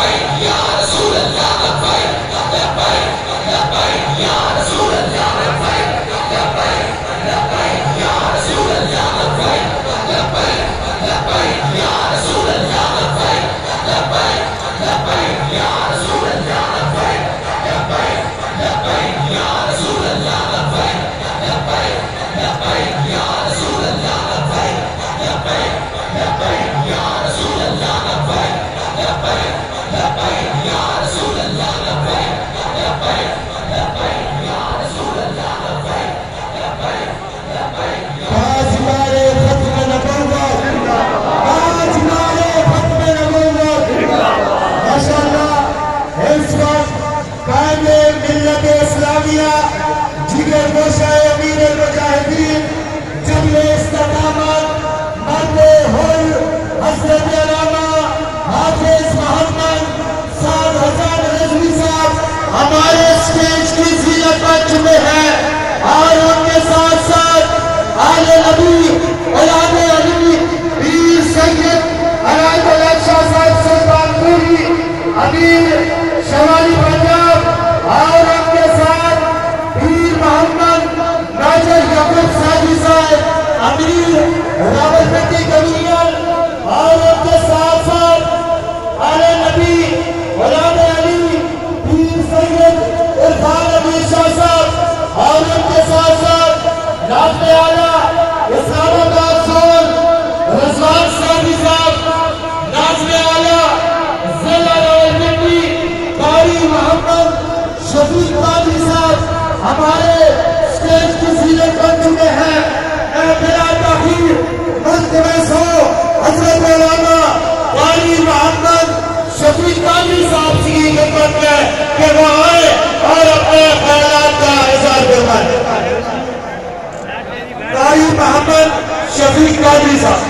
हमारे स्टेज की जीनत बन चुके हैं और उनके साथ साथ आले नबी औलादे अली पीर सैयद अनायतुल्लाह शाह साहब सुल्तानपुरी अमीर शमाली पंजाब और उनके साथ पीर मोहम्मद नाजर याकूब साजी साहब अमीर रावलपिंडी कमीनियन और उनके साथ साथ आले नबी औलादे अली पीर सैयद इरफान अली शाह साहब और उनके साथ साथ नाज़िम आला इस्लामाबाद जोन रज़वान सादी साहब, नाज़िम आला जिला रावलपिंडी कारी मोहम्मद शफीक कादी साहब हमारे स्टेज की जीनत बन चुके हैं। बिला ताखीर मुल्तमे सो हज़रत मौलाना कारी मोहम्मद शफीक कादी साहब की खिदमत में कि वो आए और अपने ख्यालात का इज़हार फरमाएं। कारी मोहम्मद शफीक कादी साहब।